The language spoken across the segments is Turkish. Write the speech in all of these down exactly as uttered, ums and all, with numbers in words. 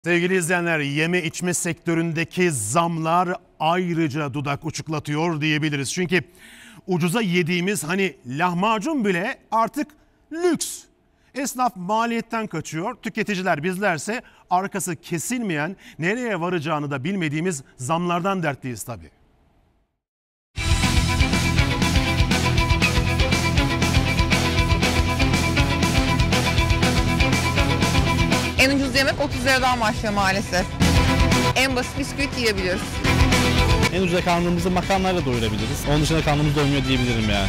Sevgili izleyenler, yeme içme sektöründeki zamlar ayrıca dudak uçuklatıyor diyebiliriz. Çünkü ucuza yediğimiz hani lahmacun bile artık lüks. Esnaf maliyetten kaçıyor, tüketiciler bizlerse arkası kesilmeyen, nereye varacağını da bilmediğimiz zamlardan dertliyiz tabii. En ucuz yemek otuz liradan başlıyor maalesef. En basit bisküvit yiyebiliyoruz. En ucuza karnımızı makarnayla doyurabiliriz. Onun dışında karnımız doymuyor diyebilirim yani.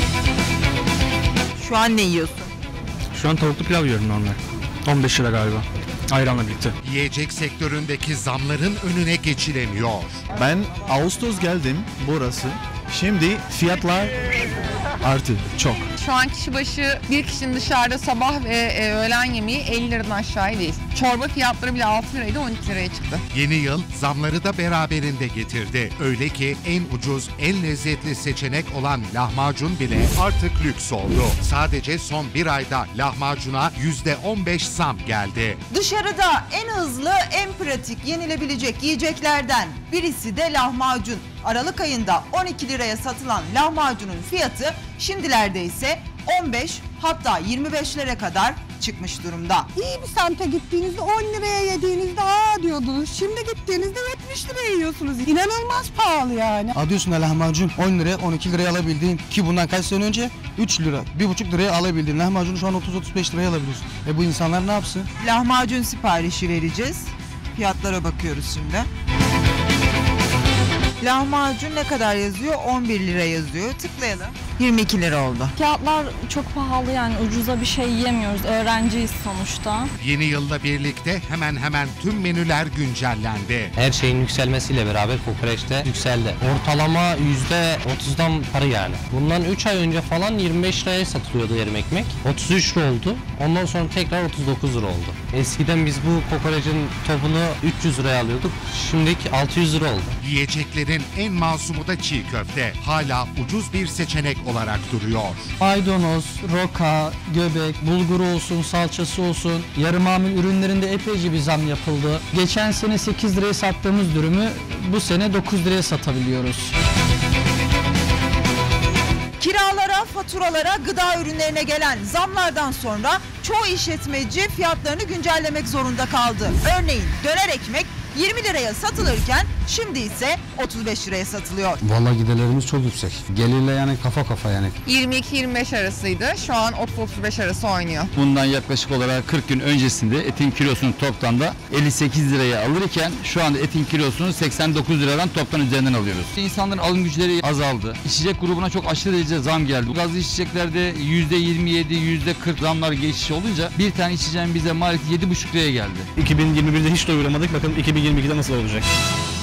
Şu an ne yiyorsun? Şu an tavuklu pilav yiyorum normal. on beş lira galiba. Ayranla birlikte. Yiyecek sektöründeki zamların önüne geçilemiyor. Ben Ağustos geldim burası. Şimdi fiyatlar artı çok. Şu an kişi başı bir kişinin dışarıda sabah ve e, öğlen yemeği elli liradan aşağı değil. Çorba fiyatları bile altı liraydı, on iki liraya çıktı. Yeni yıl zamları da beraberinde getirdi. Öyle ki en ucuz, en lezzetli seçenek olan lahmacun bile artık lüks oldu. Sadece son bir ayda lahmacuna yüzde on beş zam geldi. Dışarıda en hızlı, en pratik yenilebilecek yiyeceklerden birisi de lahmacun. Aralık ayında on iki liraya satılan lahmacunun fiyatı şimdilerde ise on beş hatta yirmi beşlere kadar çıkmış durumda. İyi bir semte gittiğinizde on liraya yediğinizde aa diyordunuz. Şimdi gittiğinizde yetmiş liraya yiyorsunuz. İnanılmaz pahalı yani. Alıyorsun lahmacun on liraya on iki liraya alabildiğin, ki bundan kaç sene önce üç lira bir buçuk liraya alabildiğin lahmacunu şu an otuz otuz beş liraya alabiliyorsun. E bu insanlar ne yapsın? Lahmacun siparişi vereceğiz. Fiyatlara bakıyoruz şimdi. Lahmacun ne kadar yazıyor? on bir lira yazıyor. Tıklayalım. yirmi iki lira oldu. Fiyatlar çok pahalı, yani ucuza bir şey yiyemiyoruz. Öğrenciyiz sonuçta. Yeni yılla birlikte hemen hemen tüm menüler güncellendi. Her şeyin yükselmesiyle beraber kokoreçte yükseldi. Ortalama yüzde otuzdan para yani. Bundan üç ay önce falan yirmi beş liraya satılıyordu yarım ekmek. otuz üç lira oldu. Ondan sonra tekrar otuz dokuz lira oldu. Eskiden biz bu kokorecin topunu üç yüz liraya alıyorduk. Şimdiki altı yüz lira oldu. Yiyeceklerin en masumu da çiğ köfte. Hala ucuz bir seçenek olarak duruyor. Maydanoz, roka, göbek, bulgur olsun, salçası olsun, yarı mamul ürünlerinde epeyce bir zam yapıldı. Geçen sene sekiz liraya sattığımız dürümü bu sene dokuz liraya satabiliyoruz. Kiralara, faturalara, gıda ürünlerine gelen zamlardan sonra çoğu işletmeci fiyatlarını güncellemek zorunda kaldı. Örneğin döner ekmek yirmi liraya satılırken şimdi ise otuz beş liraya satılıyor. Vallahi giderlerimiz çok yüksek. Gelirle yani kafa kafa yani. yirmi iki yirmi beş arasıydı. Şu an otuz otuz beş arası oynuyor. Bundan yaklaşık olarak kırk gün öncesinde etin kilosunu toplamda elli sekiz liraya alırken şu anda etin kilosunu seksen dokuz liradan toptan üzerinden alıyoruz. İnsanların alım güçleri azaldı. İçecek grubuna çok aşırı derece zam geldi. Gazlı içeceklerde yüzde yirmi yedi, yüzde kırk zamlar geçiş olunca bir tane içeceğin bize maliyeti yedi buçuk liraya geldi. iki bin yirmi birde hiç doyuramadık. Bakın iki bin yirmi ikide nasıl olacak?